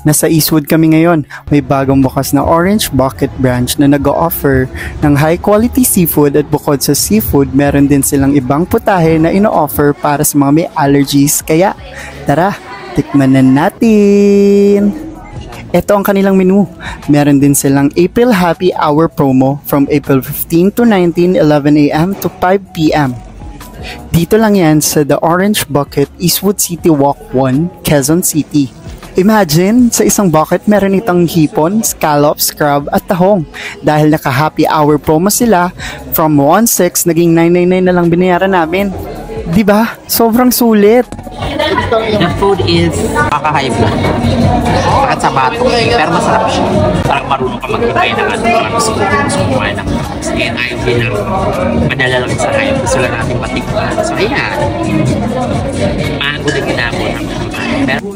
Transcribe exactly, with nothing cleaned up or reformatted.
Nasa Eastwood kami ngayon. May bagong bukas na Orange Bucket branch na nag-o-offer ng high quality seafood at bukod sa seafood, meron din silang ibang putahe na ino-offer para sa mga may allergies. Kaya, tara, tikman na natin! Ito ang kanilang menu. Meron din silang April Happy Hour promo from April fifteenth to nineteenth, eleven a m to five p m Dito lang yan sa The Orange Bucket, Eastwood City Walk one, Quezon City. Imagine, sa isang bucket meron itong hipon, scallops, crab at tahong. Dahil naka-happy hour promo sila, from one six naging nine ninety-nine na lang binayaran namin. Diba? Sobrang sulit. The food is kaka-high blood. Bakit sa batok, pero masarap siya. Parang marunong ka maghintay ng ano, parang gusto ko gusto kumain ng bukas. Kaya ayaw din ang madala lang sa kayo. Gusto lang natin patikman. So ayan, mango na ginamon ang pero